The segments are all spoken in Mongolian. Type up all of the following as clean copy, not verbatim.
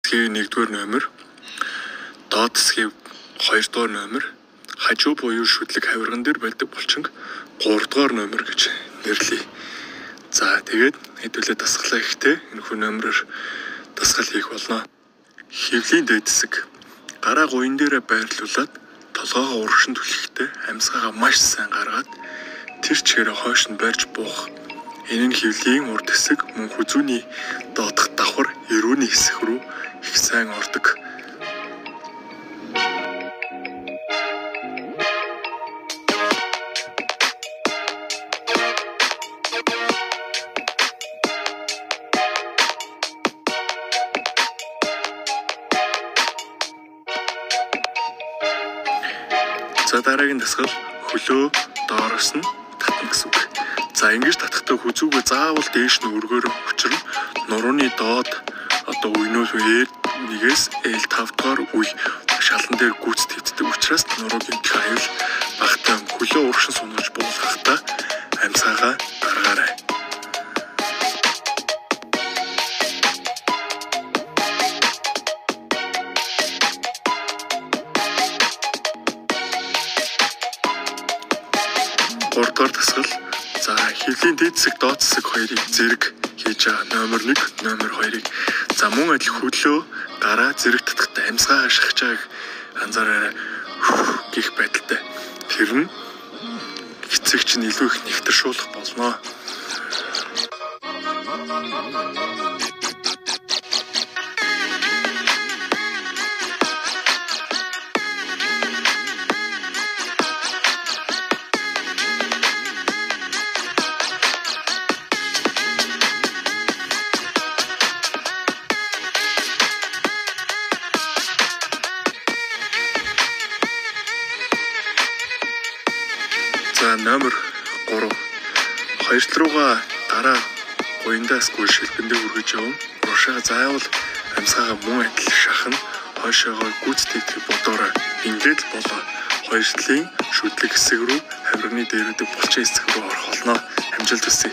хэсгийн 1-р номер, доод хэсгийн 2-р номер, хажуу буюу шүтлэг хавирган дээр байдаг булчинг 3-р номер гэж нэрлэе. За тэгээд хэдүүлээ дасгалаа ихтэй энэхүү номероор дасгал хийх болно. Хөвлийн дээд хэсэг гараа гуйн дээрээ байрлуулад толгоогоо урагшин түлхэхдээ амьсгаагаа маш сайн гаргаад тэр чигээрээ хойш нь барьж буух. Энэ нь хөвлийн урд хэсэг мөн хүзүүний доодох давхар эрүүний хэсэг рүү их сайн ордог. За дараагийн дасгал хөлөө доороос нь татна гэсэн үг. За ингэж татахдаа хүзүүгээ заавал дээш нь өргөөр өчрөн нурууны доод үенүүл үеэр 1-ээс L5 дугаар үе шалан дээр гүйц твцдэг учраас нуруугийн их аюул багтаа хөлөө урагшин сунаж буулгахдаа амьсгаагаа гаргаарай. Гуравдугаар дасгал. За хөвлийн дээд хэсэг доод хэсэг хоёрыг зэрэг хийж байгаа. Номер 1, номер 2-ыг. За мөн адил хөлөө гараа зэрэг татахтаа амьсгаа ашиглаж байгааг анзаараарай гэх байдалтай. Тэр нь эцэг чинь илүү их нэгтэршүүлэх болно. За номер 3. Хоёрт руугаа гараа гуйндаас гүйл шилбэндээ үргэж явна. Урагшаа заавал амьсгаагаа мөн адил шахна. Хойшоогоо гүйцэтгэх бодорой. Ингээд болоо хоёр талын шүтлэг хэсэг рүү хавирганы дээрүүдэг булчин хэсэг рүү орох болно. Амжилт хүсье.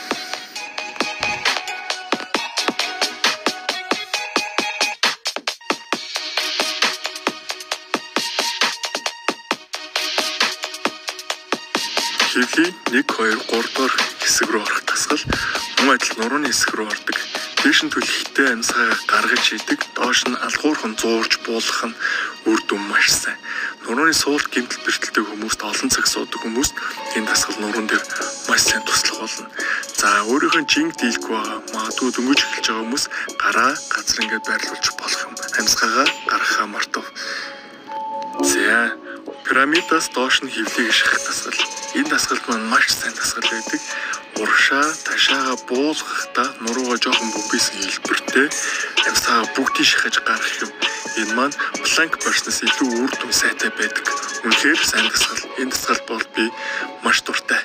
Хөвлийн 1, 2, 3 дугаар хэсэг рүү орох дасгал мөн адил нурууны хэсэг рүү ордог. Дээш нь түлхэхдээ амьсгаагаа гаргаж идэг, доош нь алгуурхан зуурж буулгах нь үр дүн маш сайн. Нурууны суулт гэмтэл бэртэлтэй хүмүүст олон цаг суудаг хүмүүст энэ дасгал нуруун дээр маш сайн туслах болно. За өөрийнхөө жинг дийлэхгүй байгаа, магадгүй дөнгөж эхэлж байгаа хүмүүс гараа газар ингээд байрлуулж болох юм. Амьсгаагаа гаргахаа мартав. За пирамидаас доош нь хөвлийг шахах дасгал. Энэ дасгалд маань маш сайн дасгал байдаг. Урагшаа ташаага буулгахдаа нуруугаа жоохон бүбийсэн хэлбэртэй амьсгаагаа бүгдийг шахаж гаргах юм. Энэ маань планк барьснаас илүү үр дүн сайтай байдаг. Үнэхээр сайн дасгал. Энэ дасгалд бол би маш дуртай.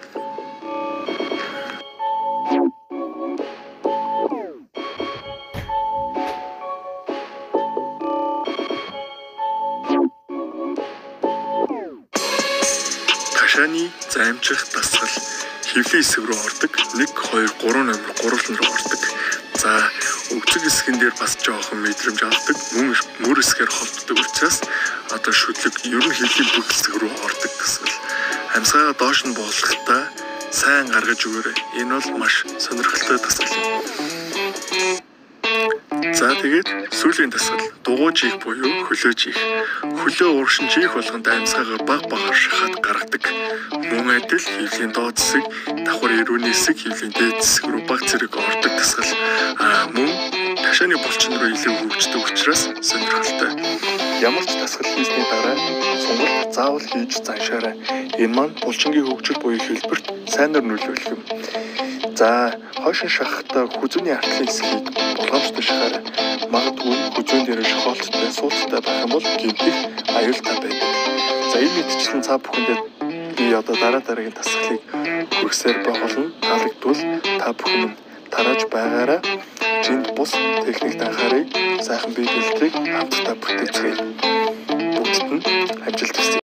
Ташааны заимчих дасгал хөвлийн хэсэг рүү ордог. 1, 2, 3 номер гурван руу ордог. За өгцөг хэсгэн дээр бас жоохон мэдрэмж авдаг. Мөр хэсгээр холддог учраас шүтлэг ер нь хөвлийн бүх хэсэг рүү ордог дасгал. Амьсгаагаа доош нь буулгахдаа сайн гаргаж өгөөрэй. Энэ бол маш сонирхолтой дасгал юм. За тэгээд сүүлийн дасгал дугуйж их буюу хөлөөж их. Хөлөө урагшин чих болгонд амьсгаагаа багаар шахаад гаргадаг. Мөн адил хөвлийн доод хэсэг, давхар эрүүний хэсэг, хөвлийн дээд хэсэг рүү баг зэрэг ордог дасгал. Мөн ташааны булчин руу илүү хөгждөг учраас сонирхолтой. Ямар ч дасгал хийсний дараа сонголт заавал хийж заншаарай. Энэ маань булчингийн хөгжил буюу хэлбэрт сайнаар нөлөөлөх юм. За хойшин шахахдаа хүзүүний артлын хэсгийг болгоомжтой шахаарай. Магадгүй хүзүүн дээр шохолттой, суулттай байх юм бол гэмтэх аюултай байдаг. За энэ мэдчлэн цаа бүхэндээ би дараагийн дасгалыг хүргэсээр болно. Таалагдвал та бүхэн минь тарааж байгаараа. Жинд бус техникт анхаарыг, сайхан бие бэлтрийг хамтдаа бүтээцгээе. Бүгдд нь амжилт хүсье.